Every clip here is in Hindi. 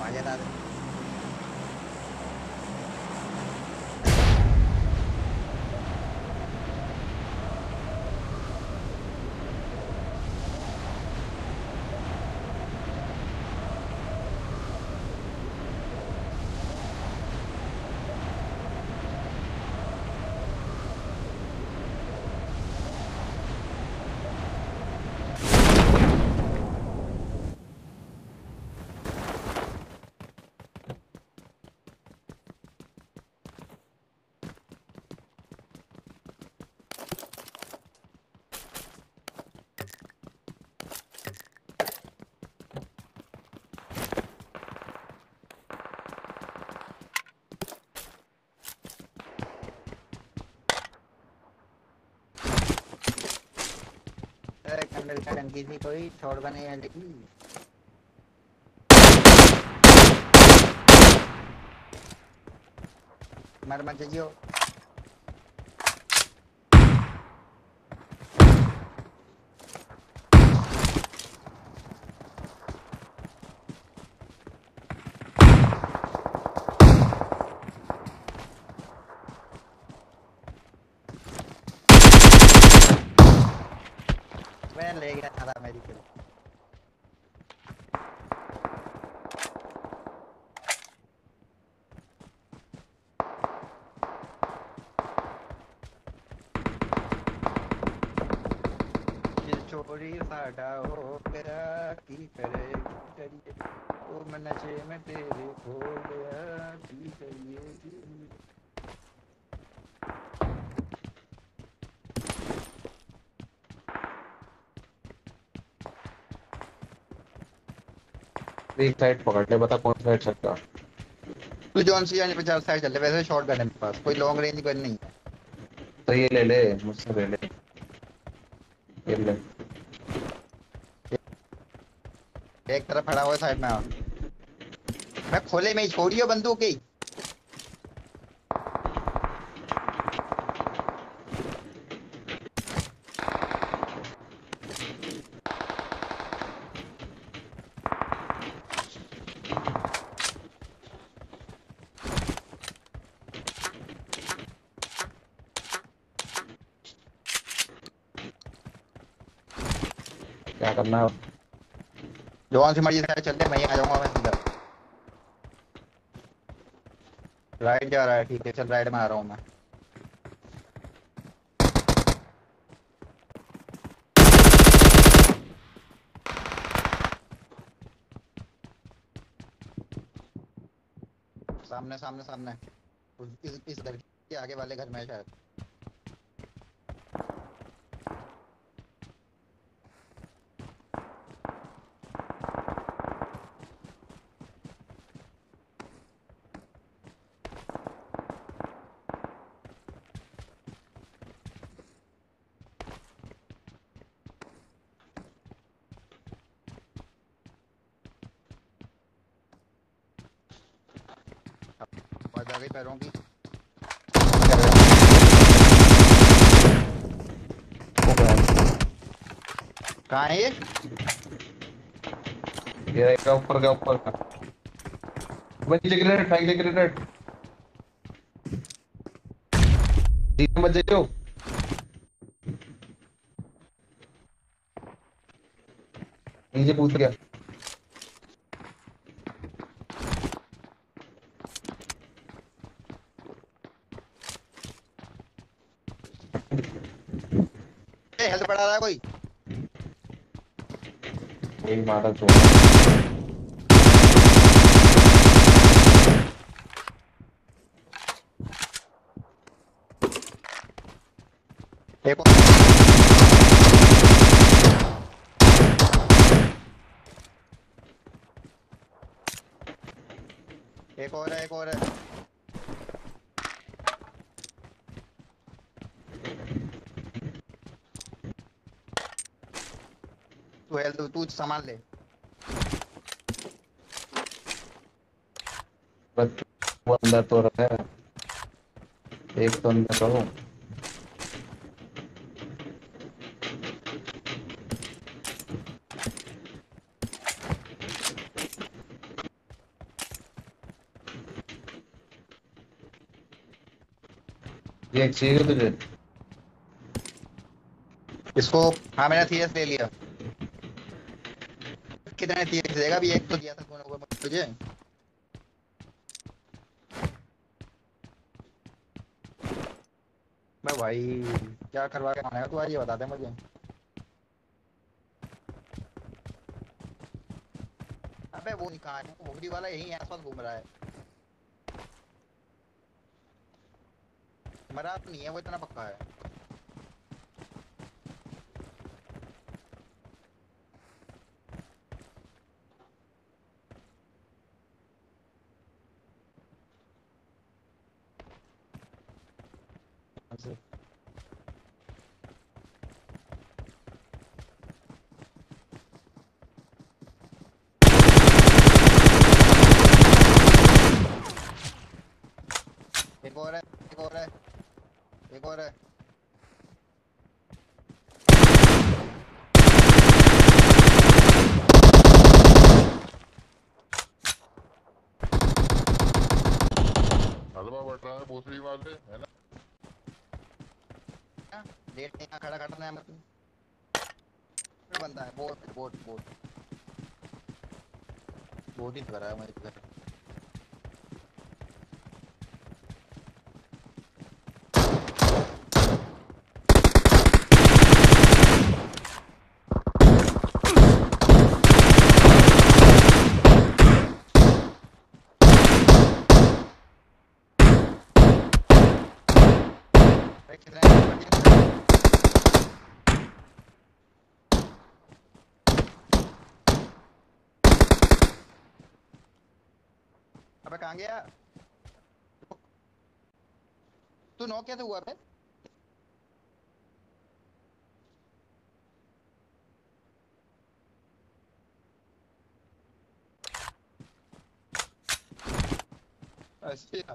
मजेदार। मिलकर टंकी थी कोई छोड़ बने है लेकिन मर मत जियो। मैं ले गया था मेरी किल। चोरी साडा हो गया की करे करिए ओ मैं नशे में तेरे खो गया की करिए। एक साइड पकड़ ले, बता कौन साइड सकता। तू जॉन सी जाने 50 साइड चल वैसे शॉर्ट गन है मेरे पास कोई लॉन्ग रेंज गन नहीं है। तो ये ले ले मुझसे, ले ले ये ले। एक तरफ खड़ा हुआ साइड में आ। मैं खोले में ही छोड़ियो बंदूक ही। क्या करना है? जॉन सी मर्जी साइड चल दे मैं आ जाऊंगा मैं सीधा। राइट जा रहा है ठीक है चल राइट में आ रहा हूँ मैं। सामने सामने सामने इस घर के आगे वाले घर में है शायद। आवाज आ गई पैरों की। कहाँ है ये? ये का ऊपर का, ऊपर का। मैं नीचे ग्रेनेड फेंक ले, ग्रेनेड नीचे मत जाइयो। नीचे कूद गया। हेल्थ बढ़ा रहा है कोई। यही मारा छोड़। एक और है एक और है। तू हेल्थ तू सामान ले। बस वो अंदर तो रहा है, एक तो अंदर रहो। ये चाहिए तुझे? इसको। हाँ मैंने सीएस ले लिया। कितने सीएस देगा? अभी एक तो दिया था तूने वो मुझे। मैं भाई क्या करवा के खाने का तू आज ये बता दे मुझे। अबे वो नहीं, कहाँ है मोगरी वाला? यही आसपास घूम रहा है। मरा तो नहीं है वो, इतना पक्का है। एक और है, एक और है, एक और है। हलवा बट रहा है भोसड़ी वाले है ना। लेट नहीं, यहाँ खड़ा खड़ा है मतलब। बंदा है, बोट बोट बोट। बोट ही कर रहा है मैं इधर। अरे कितने अबे कहाँ गया? तू नॉक कैसे हुआ बे? अच्छा,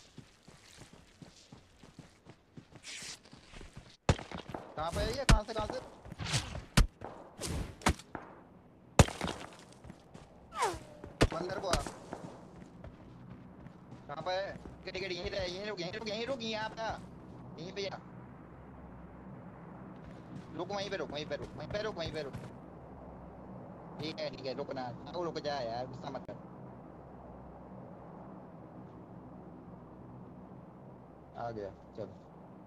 कहाँ पे है ये? कहाँ से कहाँ से? तू अंदर को आ। कहाँ पे है? टिकट टिकट यहीं रह, यहीं रुक, यहीं रुक, यहीं रुक, यहाँ पे आ। यहीं पे आ। रुक वहीं पे, रुक वहीं पे, रुक वहीं पे, रुक वहीं पे, रुक। ठीक है रुकना। वो रुक जा यार, गुस्सा मत कर। आ गया, चल।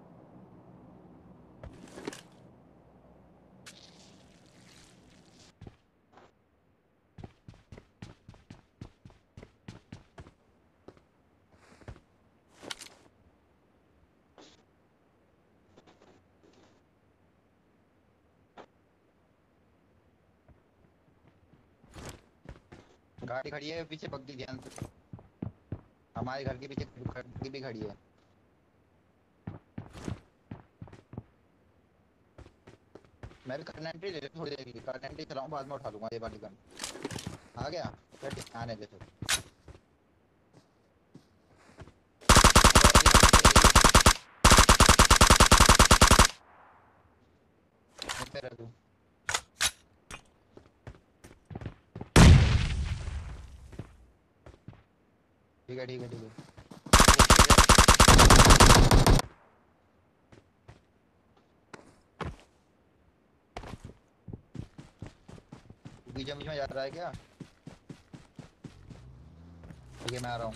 गाड़ी खड़ी है पीछे, बग्गी ध्यान से। हमारे घर के पीछे बग्गी भी खड़ी है। मैं भी करंट एंट्री ले थोड़ी देर के लिए, करंट एंट्री चलाऊं, बाद में उठा लूंगा ये वाली गन। आ गया? चल आने दे फिर। यहीं पे रह तू। ठीक है ठीक है ठीक है। बीच में जा रहा है क्या? ठीक है मैं आ रहा हूँ।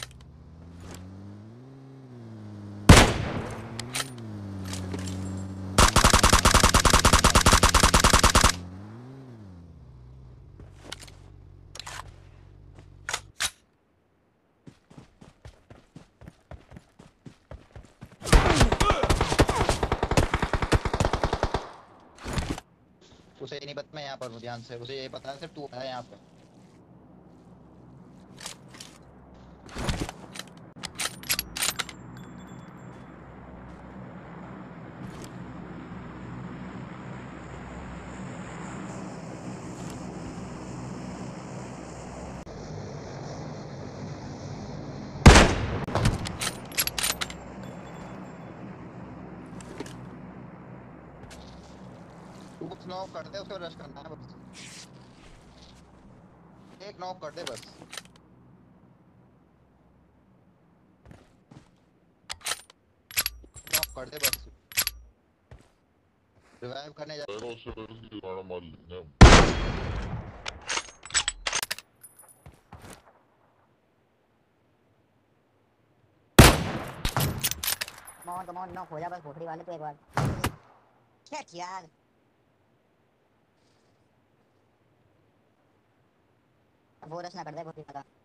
उसे ये नहीं पता मैं यहाँ पर हूँ, ध्यान से। उसे ये पता है सिर्फ तू है यहाँ पे। तू बस नॉक कर दे, उसको रश करना है बस। एक नॉक कर दे बस। नॉक कर दे बस। रिवाइव करने जा। पैरों से उसकी गाना मार लेंगे हम। कम ऑन नॉक हो जा बस भोसड़ी वाले तो एक बार। शेट यार। अब वो रश ना कर दे बहुत ही ज्यादा।